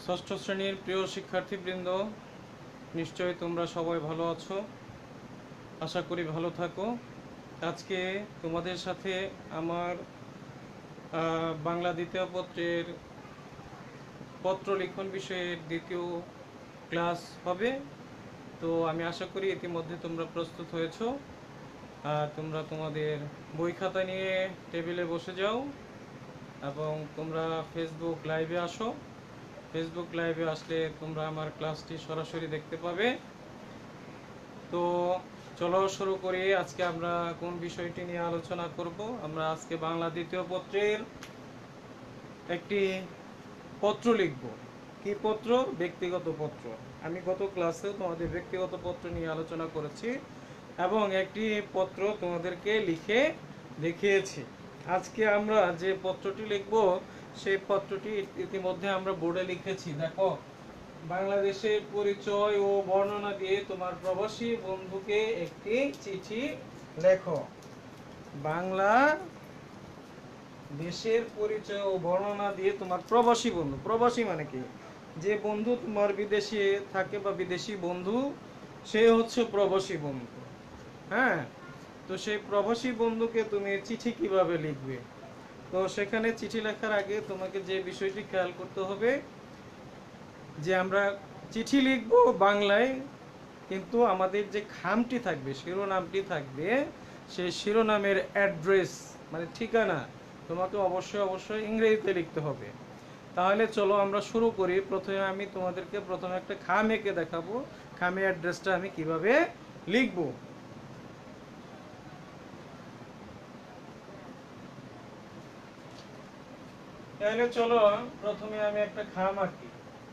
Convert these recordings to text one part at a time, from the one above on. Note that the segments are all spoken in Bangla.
ষষ্ঠ শ্রেণীর প্রিয় শিক্ষার্থীবৃন্দ, নিশ্চয়ই তোমরা সবাই ভালো আছো। আশা করি ভালো থাকো। আজকে তোমাদের সাথে আমার বাংলা দ্বিতীয় পত্রের পত্র লিখন বিষয়ের দ্বিতীয় ক্লাস হবে। তো আমি আশা করি ইতিমধ্যে তোমরা প্রস্তুত হয়েছো। তোমরা তোমাদের বই খাতা নিয়ে টেবিলে বসে যাও এবং তোমরা ফেসবুক লাইভে আসো। ফেসবুক লাইভে আসলে তোমরা আমার ক্লাসটি সরাসরি দেখতে পাবে। তো চলো শুরু করি। আজকে আমরা কোন বিষয়টি নিয়ে আলোচনা করব? আমরা আজকে বাংলা দ্বিতীয় পত্রের একটি পত্র লিখব। কি পত্র? ব্যক্তিগত পত্র। আমি গত ক্লাসেও তোমাদের ব্যক্তিগত পত্র নিয়ে আলোচনা করেছি এবং একটি পত্র তোমাদেরকে লিখে দেখিয়েছি। আজকে আমরা যে পত্রটি লিখব সেই পত্রটি ইতিমধ্যে আমরা বোর্ডে লিখেছি। দেখো, বাংলাদেশের পরিচয় ও বর্ণনা দিয়ে তোমার প্রবাসী বন্ধুকে একটি চিঠি লেখো। বাংলা দেশের পরিচয় ও বর্ণনা দিয়ে তোমার প্রবাসী বন্ধু, প্রবাসী মানে কি? যে বন্ধু তোমার বিদেশে থাকে বা বিদেশি বন্ধু, সে হচ্ছে প্রবাসী বন্ধু। হ্যাঁ, তো সেই প্রবাসী বন্ধুকে তুমি চিঠি কিভাবে লিখবে? তো সেখানে চিঠি লেখার আগে তোমাকে যে বিষয়টি খেয়াল করতে হবে যে আমরা চিঠি লিখব বাংলায়, কিন্তু আমাদের যে খামটি থাকবে, শিরোনামটি থাকবে, সেই শিরোনামের অ্যাড্রেস মানে ঠিকানা তোমাকে অবশ্যই ইংরেজিতে লিখতে হবে। তাহলে চলো আমরা শুরু করি। প্রথমে আমি তোমাদেরকে একটা খাম এঁকে দেখাবো, খামের অ্যাড্রেসটা আমি কিভাবে লিখব। তাহলে চলো প্রথমে আমি একটা খাম আঁকি।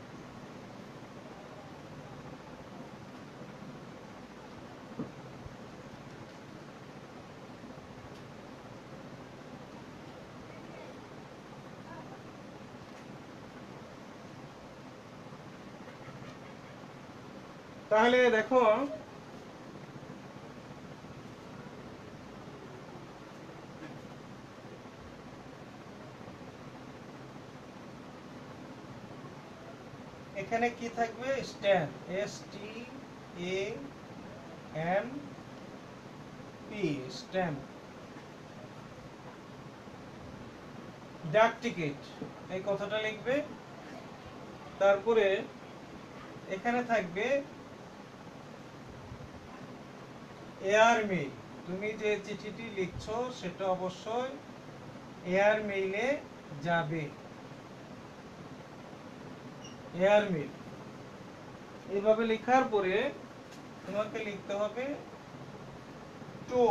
তাহলে দেখো, এখানে কি থাকবে? Stamp, STAMP, stamp. ডাক টিকিট, এই কথাটা লিখবে। তারপরে এখানে থাকবে এয়ার মেইল। তুমি যে চিঠিটি লিখছো সেটা অবশ্যই এয়ার মেইলে যাবে। এয়ার মেইল এইভাবে লেখার পরে তোমাকে লিখতে হবে টু।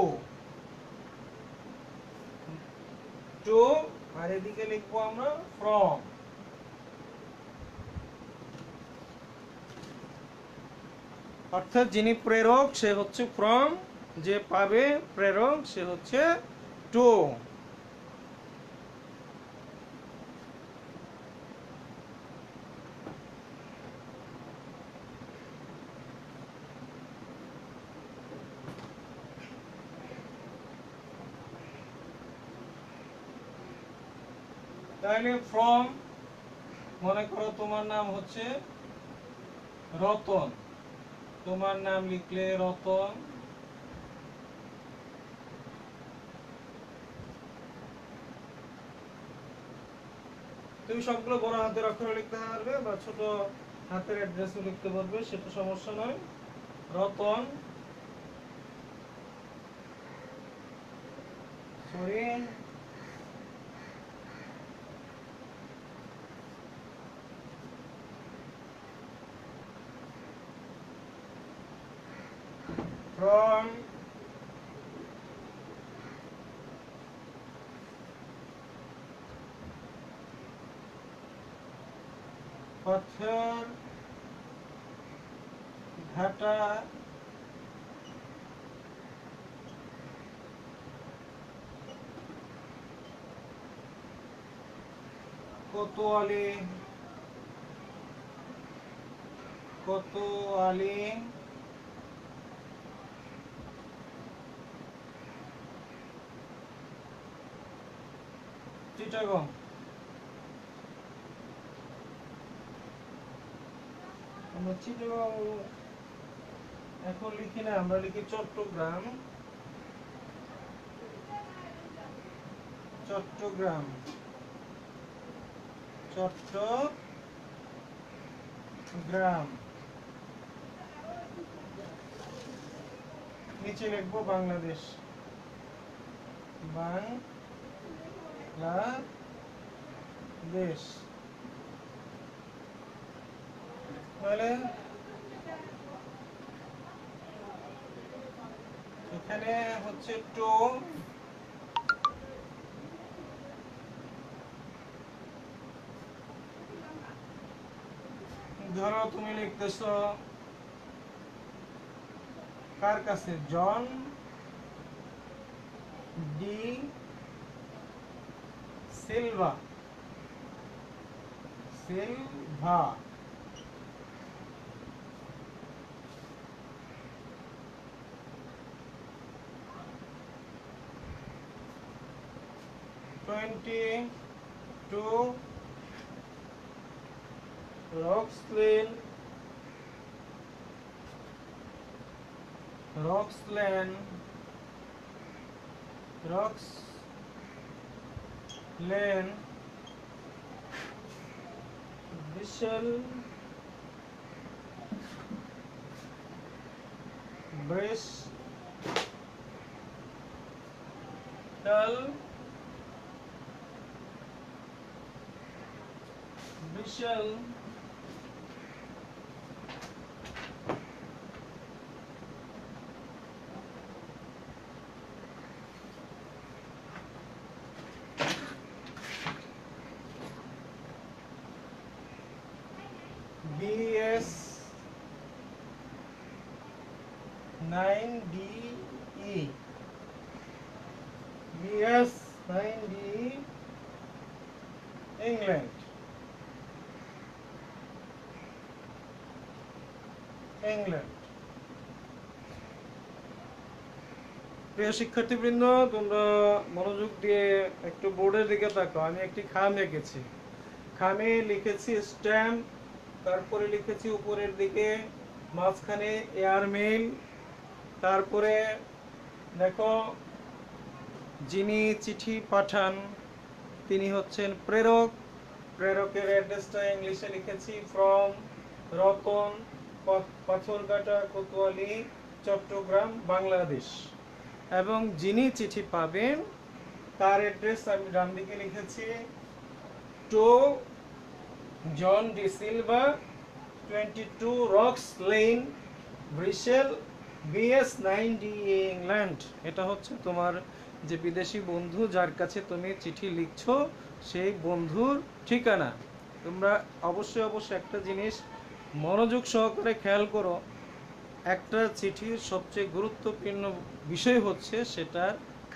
আর এদিকে লিখবো আমরা ফ্রম। অর্থাৎ যিনি প্রেরক সে হচ্ছে ফ্রম, যে পাবে প্রেরক সে হচ্ছে টু। তাহলে ফ্রম, মনে করো তোমার নাম হচ্ছে রতন, তোমার নাম লিখলে রতন। তুমি সবগুলো বড় হাতের অক্ষরে লিখতে পারবে বা ছোট হাতের অ্যাড্রেসও লিখতে পারবে, সেটা সমস্যা নয়। রতন, সরি, ফ্রম পাথর ঘাটা কোতোয়ালি, চিটাগং। এখন লিখি না, আমরা লিখি চট্টগ্রাম। চট্টগ্রাম, চট্টগ্রাম। নিচে লিখবো বাংলাদেশ, বাংলাদেশ। তাহলে এখানে হচ্ছে টু, ধরো তুমি লিখতেছো কার কাছে, John de Silva, Silva. Two Rox Lane, বিশাল, বিশাল BS 9DE, BS 9DE, England. প্রিয় শিক্ষার্থীবৃন্দ, তোমরা মনোযোগ দিয়ে একটু বোর্ডের দিকে তাকাও। আমি একটি খাম এঁকেছি, খামে লিখেছি স্ট্যাম্প, তারপরে লিখেছি উপরের দিকে মাঝখানে এয়ারমেইল, তারপরে দেখো যিনি চিঠি পাঠান তিনি হচ্ছেন প্রেরক। প্রেরকের অ্যাড্রেসটা ইংলিশে লিখেছি ফ্রম রতন, পাথরঘাটা, কোতোয়ালি, চট্টগ্রাম, বাংলাদেশ। এবং যিনি চিঠি পাবেন তার অ্যাড্রেস আমি ডান দিকে লিখেছি to John de Silva, 22 Rocks Lane, Bristol, BS 9DE, England. এটা হচ্ছে তোমার যে বিদেশি বন্ধু যার কাছে তুমি চিঠি লিখছো সেই বন্ধুর ঠিকানা। তোমরা অবশ্যই একটা জিনিস মনোযোগ সহকারে খেয়াল করো, একটা চিঠির সবচেয়ে গুরুত্বপূর্ণ বিষয় হচ্ছে সেটার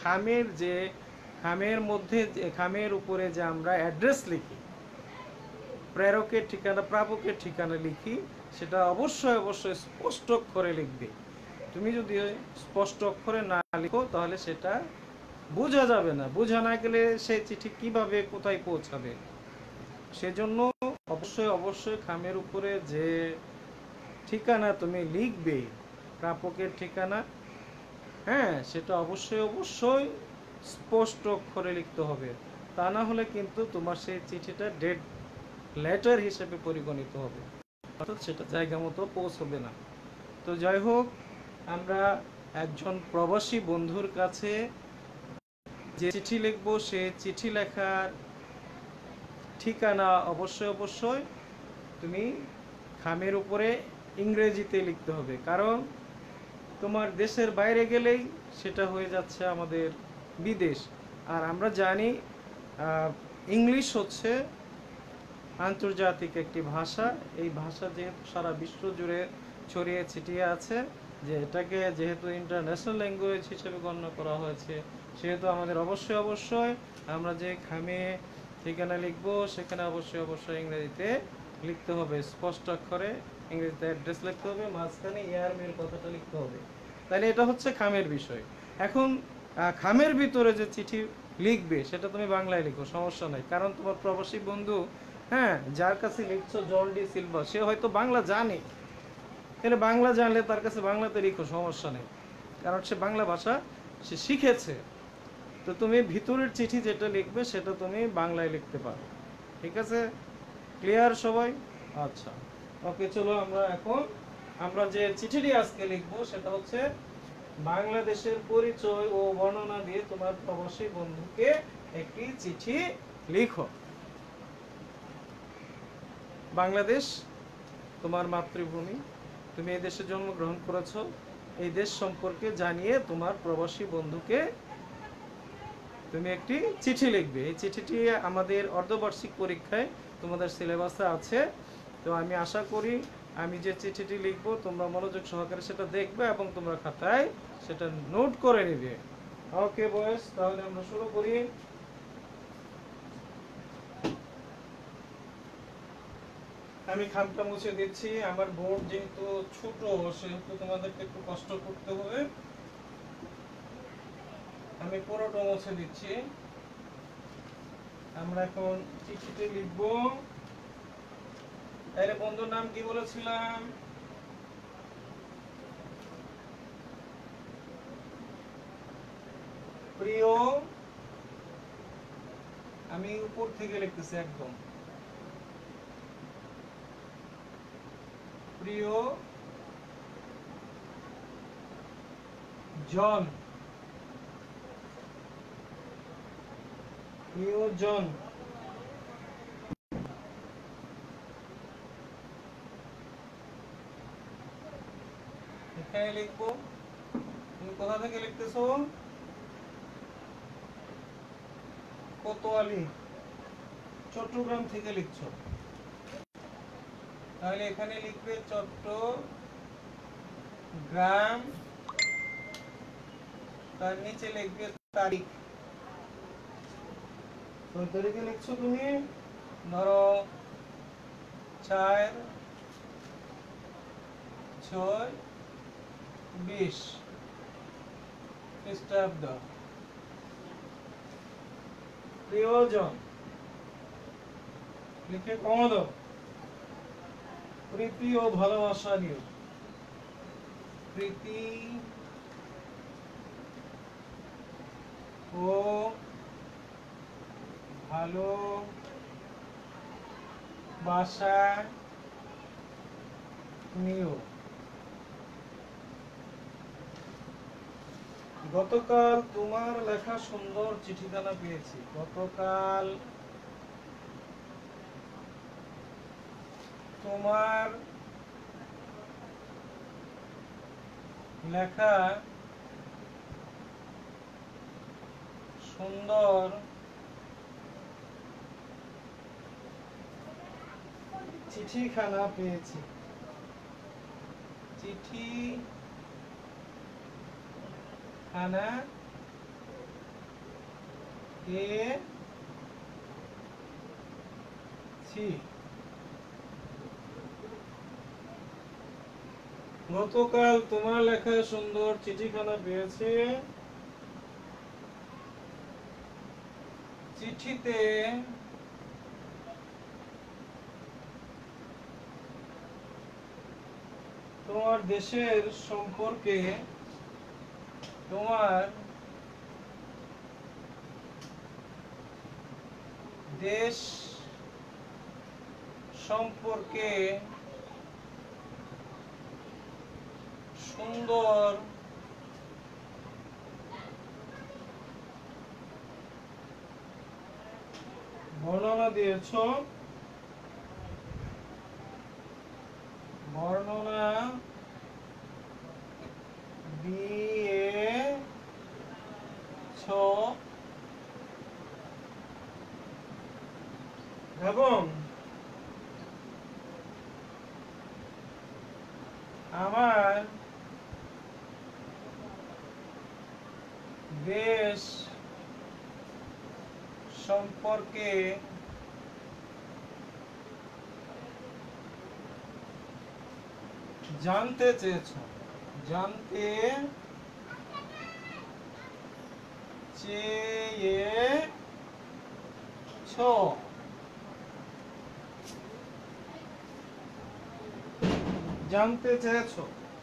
খামের মধ্যে, খামের উপরে যে আমরা অ্যাড্রেস লিখি, প্রেরকের ঠিকানা, প্রাপকের ঠিকানা লিখি, সেটা অবশ্যই স্পষ্ট অক্ষরে লিখবে। তুমি যদি স্পষ্ট অক্ষরে না লিখো তাহলে সেটা বোঝা যাবে না, বোঝা না গেলে সেই চিঠি কিভাবে কোথায় পৌঁছাবে। সেজন্য অবশ্যই খামের উপরে যে ঠিকানা তুমি লিখবে, প্রাপকের ঠিকানা, হ্যাঁ, সেটা অবশ্যই স্পষ্ট অক্ষরে লিখতে হবে। তা না হলে কিন্তু তোমার সেই চিঠিটা ডেড লেটার হিসেবে পরিগণিত হবে, অর্থাৎ সেটা জায়গা মতো পৌঁছবে না। তো যাই হোক, আমরা একজন প্রবাসী বন্ধুর কাছে যে চিঠি লিখবো সে চিঠি লেখার ঠিকানা অবশ্যই তুমি খামের উপরে ইংরেজিতে লিখতে হবে, কারণ তোমার দেশের বাইরে গেলেই সেটা হয়ে যাচ্ছে আমাদের বিদেশ। আর আমরা জানি ইংলিশ হচ্ছে আন্তর্জাতিক একটি ভাষা। এই ভাষা যেহেতু সারা বিশ্ব জুড়ে ছড়িয়ে ছিটিয়ে আছে, যে এটাকে যেহেতু ইন্টারন্যাশনাল ল্যাঙ্গুয়েজ হিসেবে গণ্য করা হয়েছে, সেহেতু আমাদের অবশ্যই আমরা যে খামে ঠিকানা লিখবো সেখানে অবশ্যই ইংরেজিতে লিখতে হবে, স্পষ্ট অক্ষরে ইংরেজিতে অ্যাড্রেস লিখতে হবে, মাঝখানে এয়ারমেল কথাটা লিখতে হবে। তাহলে এটা হচ্ছে খামের বিষয়। এখন খামের ভিতরে যে চিঠি লিখবে সেটা তুমি বাংলায় লিখো, সমস্যা নাই, কারণ তোমার প্রবাসী বন্ধু হ্যাঁ, যার কাছে লিখছো জন ডি সিলভা, সে হয়তো বাংলা জানে, তাহলে বাংলা জানলে তার কাছে বাংলাতে লিখো, সমস্যা নেই, কারণ সে বাংলা ভাষা সে শিখেছে। তো তুমি ভিতরের চিঠি যেটা লিখবে সেটা তুমি বাংলায় লিখতে পারো। ঠিক আছে, ক্লিয়ার সবাই? আচ্ছা, ওকে, চলো আমরা যে চিঠিটি আজকে লিখবো সেটা হচ্ছে বাংলাদেশের পরিচয় ও বর্ণনা দিয়ে তোমার প্রবাসী বন্ধুকে একটি চিঠি লিখো। বাংলাদেশ তোমার মাতৃভূমি, তুমি এই দেশে জন্মগ্রহণ করেছো, এই দেশ সম্পর্কে জানিয়ে তোমার প্রবাসী বন্ধুকে তুমি একটি চিঠি লিখবে। এই চিঠিটি আমাদের অর্ধবার্ষিক পরীক্ষায় তোমাদের সিলেবাসে আছে। তো আমি আশা করি আমি যে চিঠিটি লিখবো তোমরা মনোযোগ সহকারে সেটা দেখবে এবং তোমরা খাতায় সেটা নোট করে নেবে। ওকে বয়েস, তাহলে আমরা শুরু করি। আমি খামটা মুছে দিচ্ছি, আমার বোর্ড যেহেতু ছোট সেহেতু তোমাদেরকে একটু কষ্ট করতে হবে। আমি পুরোটা মুছে দিচ্ছি। আমরা এখন চিঠিতে লিখব। তাহলে বন্ধুর নাম কি বলেছিলাম? প্রিয়, আমি উপর থেকে লিখতেছি একদম, প্রিয় জন, প্রিয়জন, এখানে লিখবো। তুমি কোথা থেকে লিখতেছো? কোতোয়ালি, চট্টগ্রাম থেকে লিখছো, তাহলে এখানে লিখবে চট্টগ্রাম, তার নিচে লিখবে তারিখ। কোন তারিখে লিখছো তুমি? ধরো 4/6/20 খ্রিস্টাব্দ। প্রিয়জন লিখে কমা দাও, প্রীতি ও ভালোবাসা নিও, প্রীতি ও ভালোবাসা নিও। গতকাল তোমার লেখা সুন্দর চিঠিখানা পেয়েছি। গতকাল তোমার লেখা সুন্দর চিঠিখানা পেয়েছি। চিঠিখানা পেয়েছি। গতকাল তোমার লেখা সুন্দর চিঠিখানা পেয়েছি। চিঠিতে তোমার দেশের সম্পর্কে, তোমার দেশ সম্পর্কে সুন্দর বর্ণনা দিয়েছ। বর্ণনা দিয়েছ এবং আমার দেশ সম্পর্কে জানতে চেয়েছো। জানতে চেয়েছো। জানতে চেয়েছো।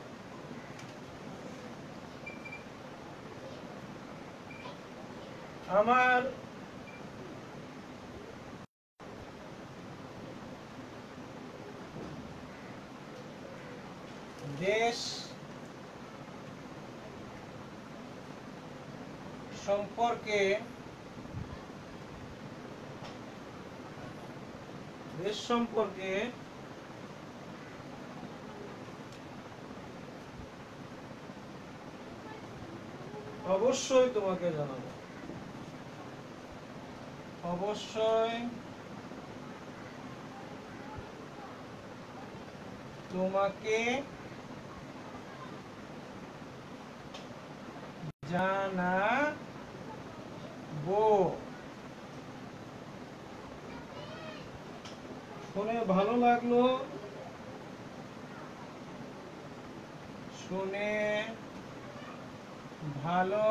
আমার দেশ সম্পর্কে অবশ্যই তোমাকে জানাবো। অবশ্যই তোমাকে জানাবো। শুনে ভালো লাগলো। শুনে ভালো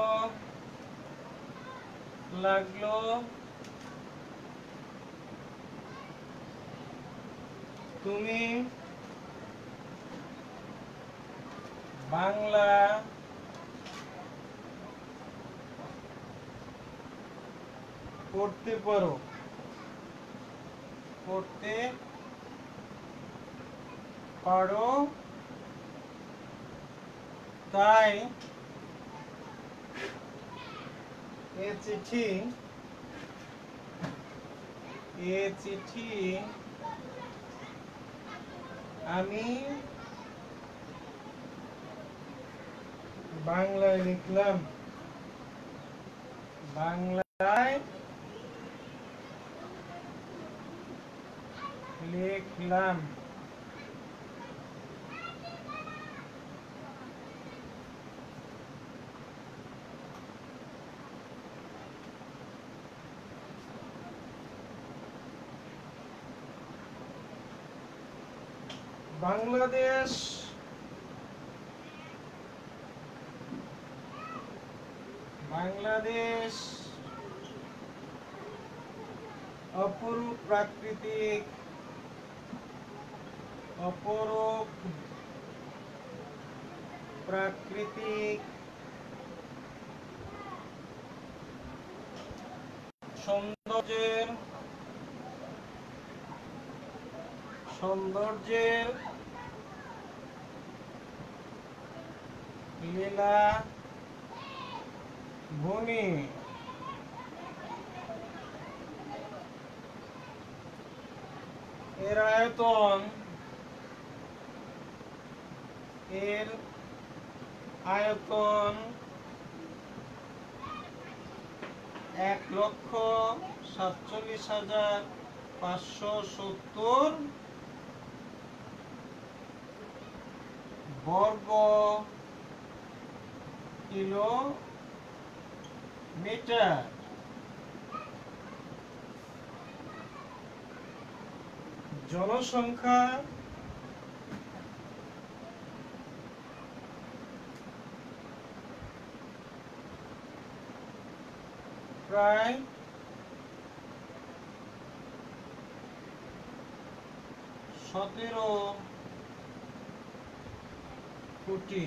লাগলো। তুমি বাংলা পড়তে পারো। পড়তে পারো, তাই এ চিঠি আমি বাংলায় লিখলাম। বাংলায় লিখলাম। বাংলাদেশ অপরূপ প্রাকৃতিক সৌন্দর্যের লীলা ভূমি। এর আয়তন ১,৪৭,৫৭০ বর্গ কিলোমিটার। জনসংখ্যা প্রায় ১৭ কোটি।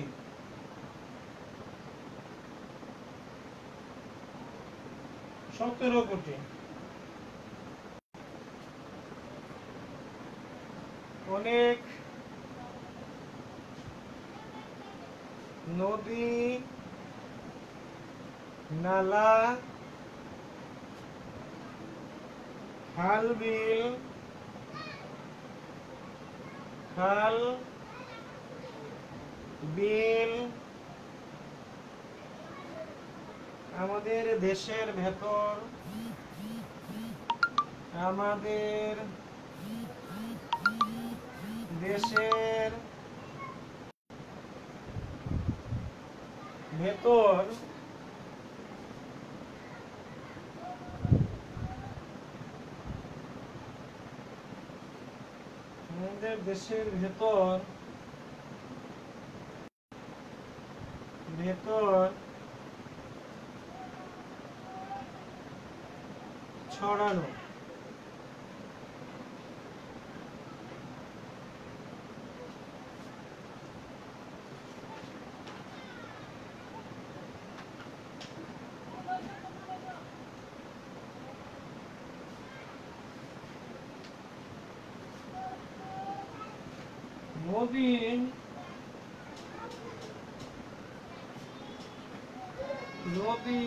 অনেক নদী নালা খাল বিল আমাদের দেশের ভেতর আমাদের দেশের ভেতর ছড়ানো। নদী নদী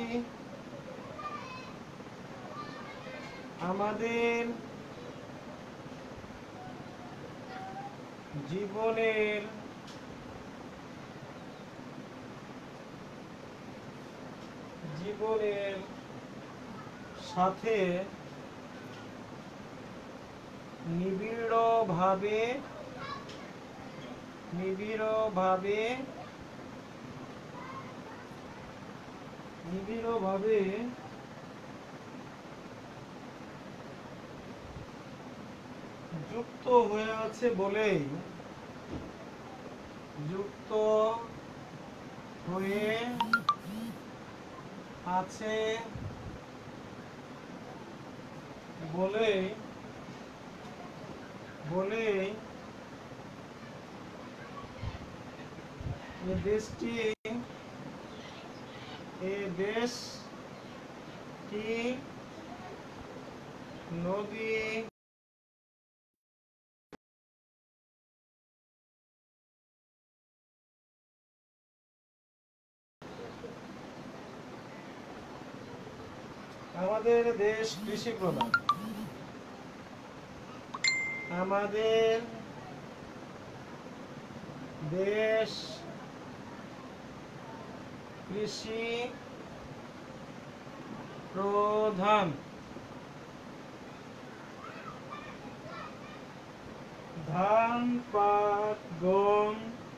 আমাদের জীবনের সাথে নিবিড়ভাবে যুক্ত হয়ে আছে বলেই এ দেশটি নদী আমাদের দেশ কৃষি প্রধান। আমাদের দেশ কৃষি প্রধান। ধান, পাট, গম,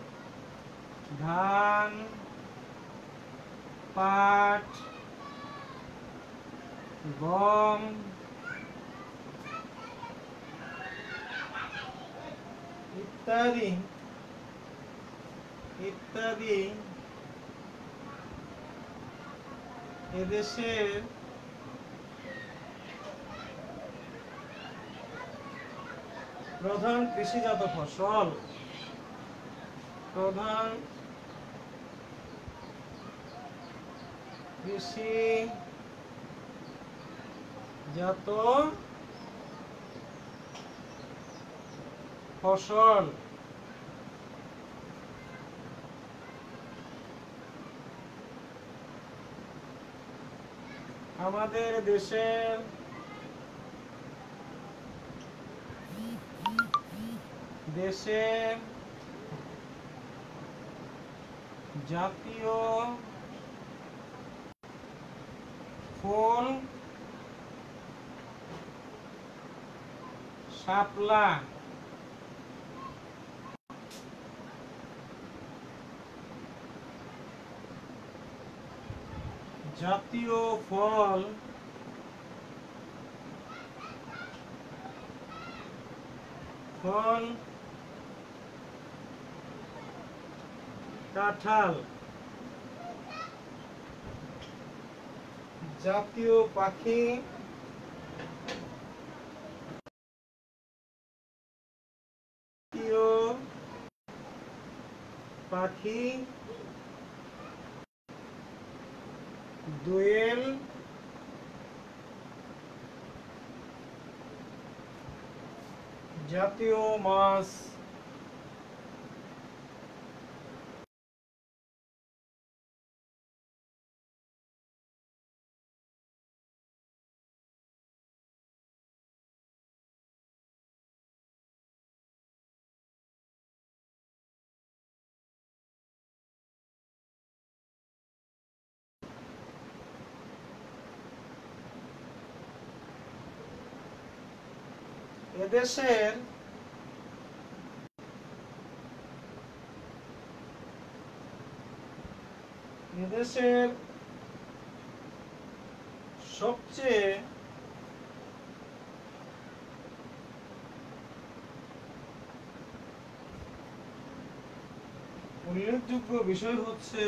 ইত্যাদি এদেশের প্রধান কৃষিজাত ফসল। আমাদের দেশের জাতীয় ফল শাপলা। জাতীয় ফল কাঁঠাল। জাতীয় পাখি দোয়েল। জাতীয় মাছ এদেশের সবচেয়ে উল্লেখযোগ্য বিষয় হচ্ছে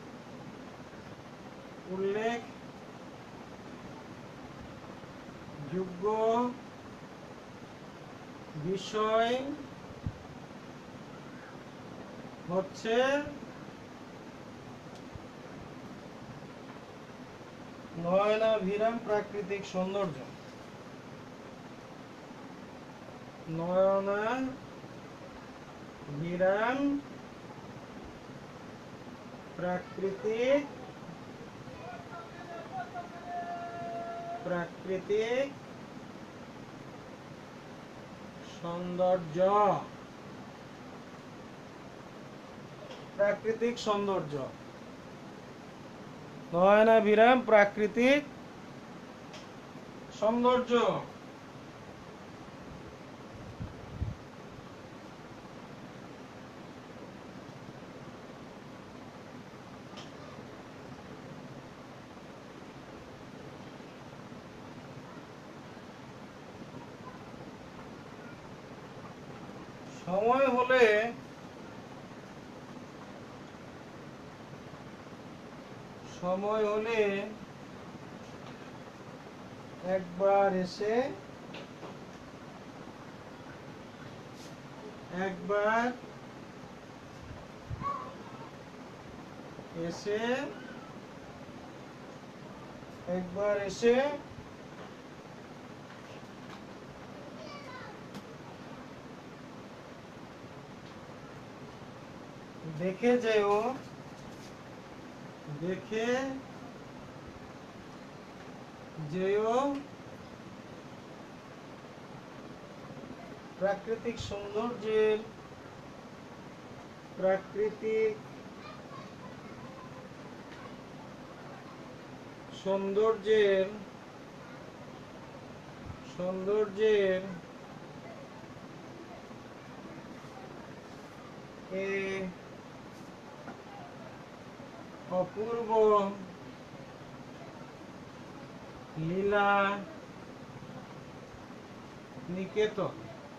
নয়নাভিরাম প্রাকৃতিক সৌন্দর্য। বিরাম প্রাকৃতিক প্রাকৃতিক সৌন্দর্য। প্রাকৃতিক সৌন্দর্য হয় না বিরাম প্রাকৃতিক সৌন্দর্য। সময় হলে একবার এসে একবার এসে দেখে যেও প্রাকৃতিক সৌন্দর্যের এ অপূর্ব লীলা নিকেতন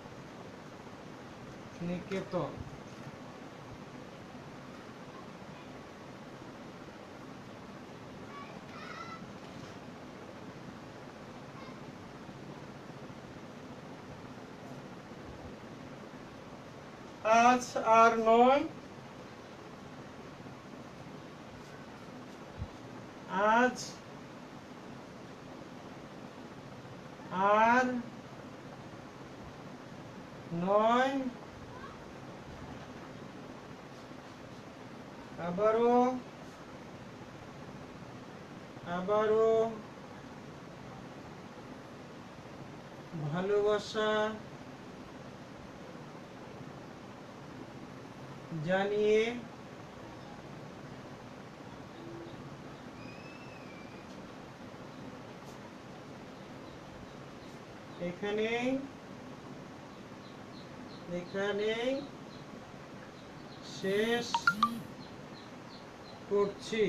আজ আর নয়, আজ আর নয়, আবারও ভালোবাসা জানিয়ে এখানেই শেষ করছি।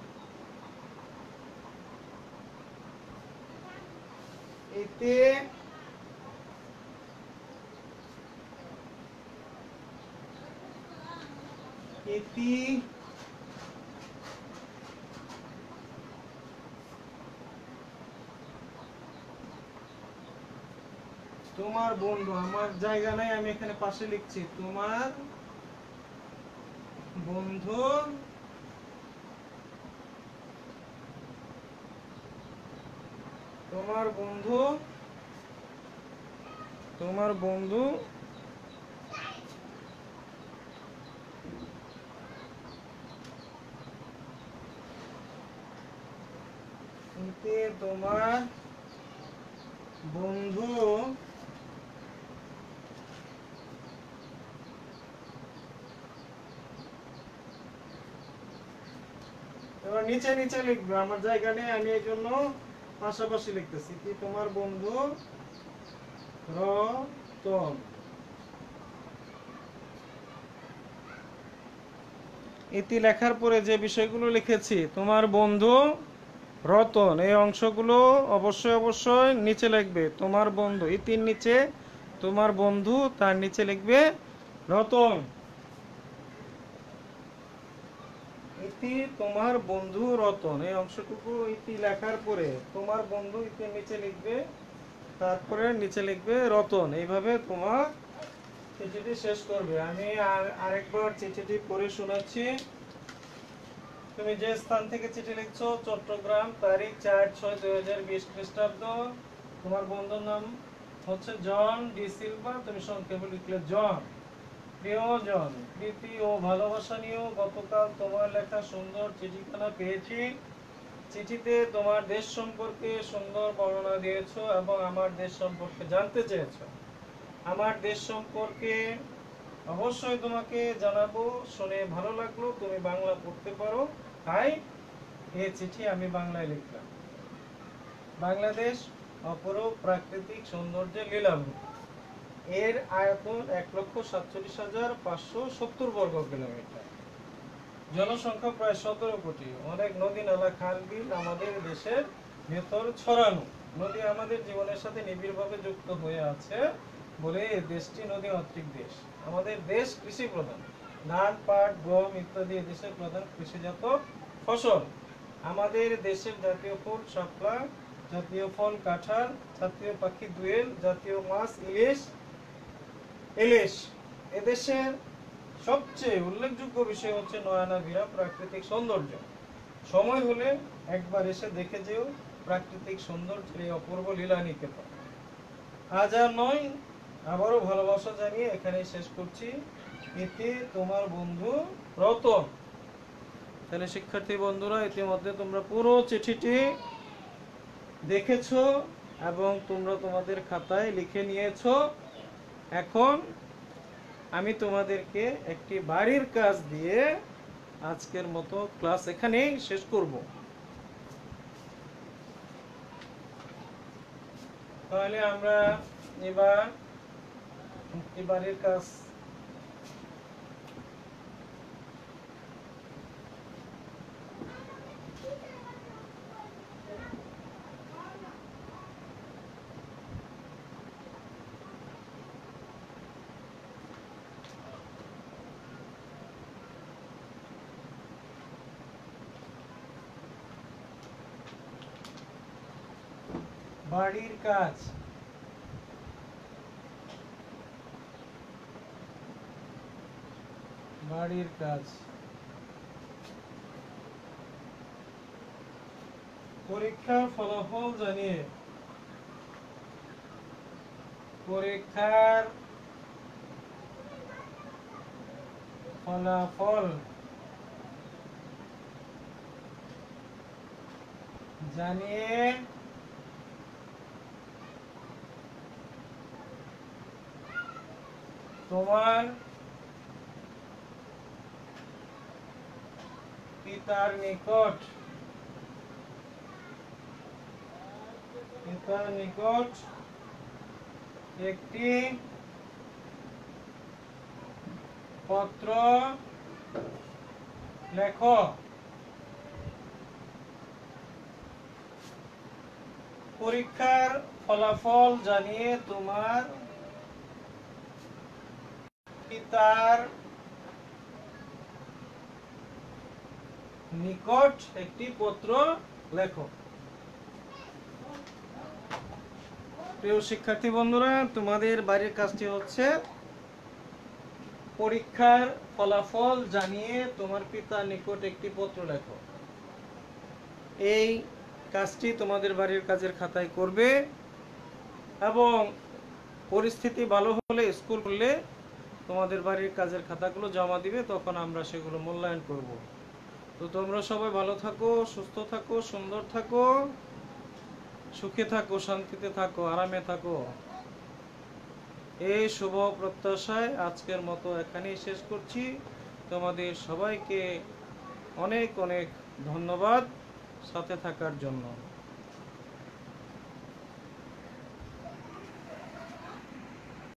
এতে তোমার বন্ধু, আমার জায়গা নাই, আমি এখানে পাশে লিখছি তোমার বন্ধু এবার নিচে নিচে লিখবে, আমার জায়গা নেই, আমি এই জন্য পাশাপাশি লিখতেছি কি তোমার বন্ধু রতন। ইতি লেখার পরে যে বিষয়গুলো লিখেছি, তোমার বন্ধু রতন, এই অংশগুলো অবশ্যই নিচে লিখবে। তোমার বন্ধু, ইতির নিচে তোমার বন্ধু, তার নিচে লিখবে রতন। ইতি তোমার বন্ধু রতন, এই অংশটুকু ইতি লেখার পরে তোমার বন্ধু ইতির নিচে লিখবে, তারপরে নিচে লিখবে রতন। এইভাবে তোমার চিঠিটি শেষ করবে। আমি আরেকবার চিঠিটি পড়ে শোনাচ্ছি। তুমি যে স্থান থেকে চিঠি লিখছো, চট্টগ্রাম, তারিখ 4/6/2020 খ্রিস্টাব্দ। তোমার বন্ধুর নাম হচ্ছে জন ডি সিলভা, তুমি সংক্ষেপে লিখলে জন। প্রিয়জন, প্রীতি ও ভালোবাসা নিয়েও গতকাল তোমার লেখা সুন্দর চিঠিখানা পেয়েছি। চিঠিতে তোমার দেশ সম্পর্কে সুন্দর বর্ণনা দিয়েছো এবং আমার দেশ সম্পর্কে জানতে চেয়েছো। আমার দেশ সম্পর্কে অবশ্যই তোমাকে জানাবো। শুনে ভালো লাগলো, তুমি বাংলা পড়তে পারো, তাই এই চিঠি আমি বাংলায় লিখলাম। বাংলাদেশ অপরূপ প্রাকৃতিক সৌন্দর্যে লীলাভূমি। এর আয়তন ১,৪৭,৫৭০ বর্গ কিলোমিটার। জনসংখ্যা প্রায় ১৭ কোটি। অনেক নদী নালা খাল বিল আমাদের দেশের ভেতর ছড়ানো। নদী আমাদের জীবনের সাথে নিবিড়ভাবে যুক্ত হয়ে আছে বলে এই দেশটি নদী মাতৃক দেশ। আমাদের দেশ কৃষি প্রধান। ধান, পাট, গম ইত্যাদি দেশের প্রধান কৃষিজাত ফসল। আমাদের দেশের জাতীয় ফুল শাপলা, জাতীয় ফল কাঁঠাল, জাতীয় পাখি দোয়েল, জাতীয় মাছ ইলিশ। এদেশের সবচেয়ে উল্লেখযোগ্য বিষয় হচ্ছে নয়নাভিরাম প্রাকৃতিক সৌন্দর্য। সময় হলে একবার এসে দেখে যেও প্রাকৃতিক সৌন্দর্যের এই অপূর্ব লীলা নিকেতন। আজ আর নয়, আবারও ভালোবাসা জানিয়ে এখানেই শেষ করছি। এতে তোমার বন্ধু রতন। তাহলে শিক্ষার্থী বন্ধুরা, ইতিমধ্যে তোমরা পুরো চিঠিটি দেখেছো এবং তোমরা তোমাদের খাতায় লিখে নিয়েছো। এখন আমি তোমাদেরকে একটি বাড়ির কাজ দিয়ে আজকের মতো ক্লাস এখানেই শেষ করব। তাহলে আমরা এবার একটি বাড়ির কাজ বাড়ির কাজ। বাড়ির কাজ পরীক্ষার ফলাফল জানিয়ে পরীক্ষার ফলাফল জানিয়ে তোমার পিতার নিকট একটি পত্র লেখো। পরীক্ষার ফলাফল জানিয়ে তোমার পিতার নিকট একটি পত্র লেখো। প্রিয় শিক্ষার্থী বন্ধুরা, তোমাদের বাড়ির কাজটি হচ্ছে পরীক্ষার ফলাফল জানিয়ে তোমার পিতার নিকট একটি পত্র লেখো। এই কাজটি তোমাদের বাড়ির কাজের খাতায় করবে এবং পরিস্থিতি ভালো হলে স্কুল খুললে তোমাদের বাড়ির কাজের খাতাগুলো জমা দিবে, তখন আমরা সেগুলো মূল্যায়ন করব। তো তোমরা সবাই ভালো থাকো, সুস্থ থাকো, সুন্দর থাকো, সুখে থাকো, শান্তিতে থাকো, আরামে থাকো। এই শুভ প্রত্যাশায় আজকের মতো এখানেই শেষ করছি। তোমাদের সবাইকে অনেক অনেক ধন্যবাদ সাথে থাকার জন্য।